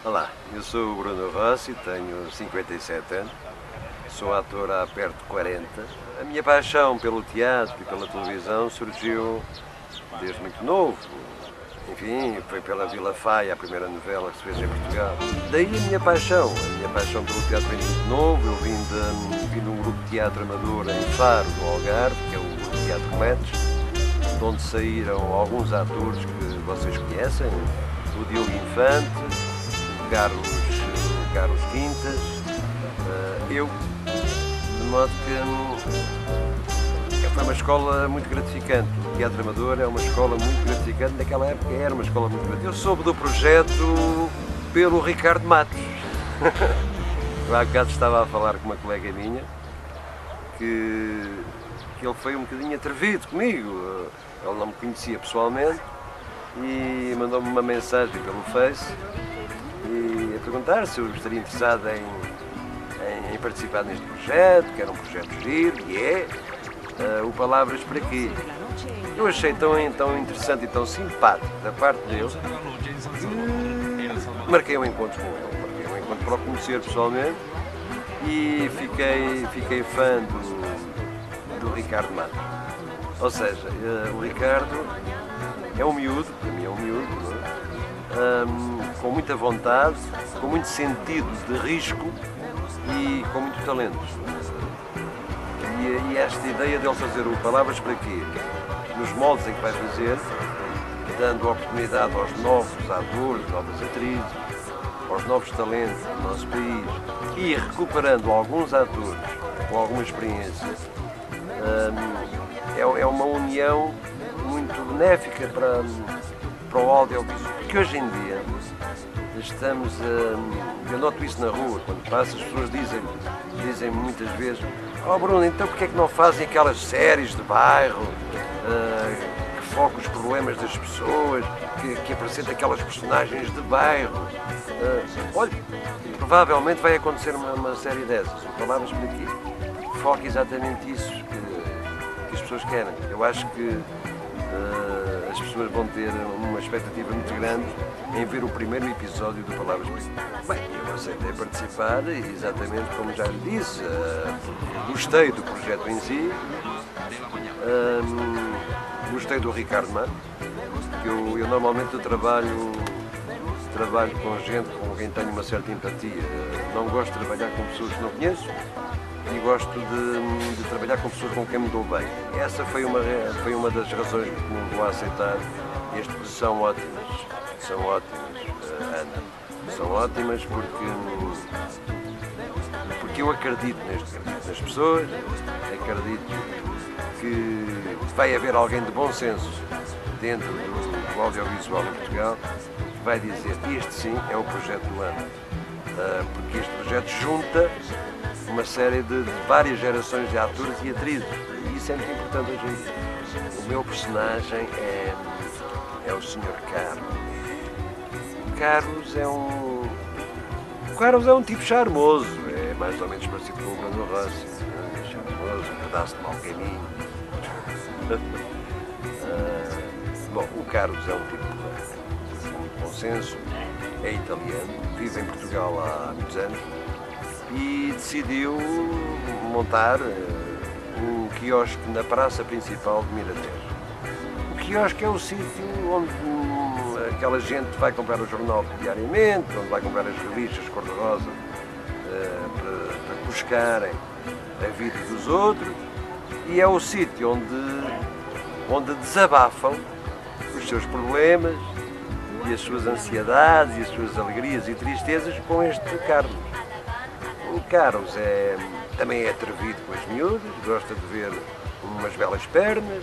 Olá, eu sou o Bruno Rossi, tenho 57 anos, sou ator há perto de 40. A minha paixão pelo teatro e pela televisão surgiu desde muito novo. Enfim, foi pela Vila Faia, a primeira novela que se fez em Portugal. Daí a minha paixão pelo teatro vem de muito novo. Eu vim de um grupo de teatro amador em Faro, no Algarve, que é o Grupo de Teatro Coletes, de onde saíram alguns atores que vocês conhecem, o Diogo Infante, Carlos Quintas, eu, de modo que foi uma escola muito gratificante. O teatro amador é uma escola muito gratificante, naquela época era uma escola muito gratificante. Eu soube do projeto pelo Ricardo Matos. Eu há bocado estava a falar com uma colega minha que ele foi um bocadinho atrevido comigo. Ele não me conhecia pessoalmente e mandou-me uma mensagem pelo Face e a perguntar se eu estaria interessado em participar neste projeto, que era um projeto giro, e o Palavras para Quê? Eu achei tão interessante e tão simpático da parte dele que marquei um encontro com ele, marquei um encontro para o conhecer pessoalmente e fiquei fã do Ricardo Matos. Ou seja, o Ricardo é um miúdo, para mim é um miúdo, não é? Com muita vontade, com muito sentido de risco e com muito talento. E esta ideia dele fazer o Palavras para Quê? Nos moldes em que vai fazer, dando oportunidade aos novos atores, novas atrizes, aos novos talentos do nosso país e recuperando alguns atores com alguma experiência, é uma união muito benéfica para o audiovisual. Porque hoje em dia eu noto isso na rua, quando passo, as pessoas dizem muitas vezes: "Oh Bruno, então porque é que não fazem aquelas séries de bairro que focam os problemas das pessoas, que apresentam aquelas personagens de bairro?" Olha, provavelmente vai acontecer uma série dessas. O Palavras por Aqui foca exatamente isso que as pessoas querem. Eu acho que as pessoas vão ter uma expectativa muito grande em ver o primeiro episódio do Palavras para Quê. Bem, eu aceitei participar e exatamente como já lhe disse, gostei do projeto em si, gostei do Ricardo Matos, que eu normalmente trabalho com gente com quem tenho uma certa empatia. Não gosto de trabalhar com pessoas que não conheço e gosto de trabalhar com pessoas com quem me dou bem. Essa foi uma das razões que me levou a aceitar este, porque são ótimas, Ana. São ótimas porque eu acredito nas pessoas, acredito que vai haver alguém de bom senso dentro do audiovisual em Portugal que vai dizer: este sim é o projeto do ano, porque este projeto junta uma série de várias gerações de atores e atrizes, e isso é muito importante hoje em dia. O meu personagem é o Sr. Carlos. O Carlos é um tipo charmoso, é mais ou menos parecido com o Bruno Rossi, é charmoso, um pedaço de mau caminho. Bom, o Carlos é um tipo com muito bom senso, é italiano, vive em Portugal há muitos anos e decidiu montar um quiosque na praça principal de Miratejo. O quiosque é o sítio onde aquela gente vai comprar o jornal diariamente, onde vai comprar as revistas cor-de-rosa para buscarem a vida dos outros, e é o sítio onde desabafam os seus problemas e as suas ansiedades e as suas alegrias e tristezas com este Carlos. O Carlos também é atrevido com as miúdas, gosta de ver umas belas pernas,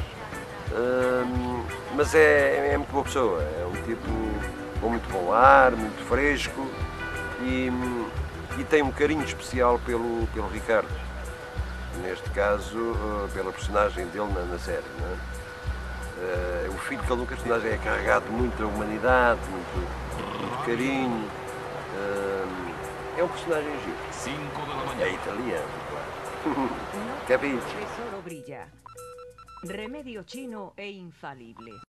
mas é muito boa pessoa, é um tipo com muito bom ar, muito fresco e tem um carinho especial pelo Ricardo, neste caso pela personagem dele na série. Não é? O filho que ele no personagem é carregado de muita humanidade, muito carinho. É um personagem giro. É italiano, claro. Capito? Tesoro brilla. Remedio chino e infalible.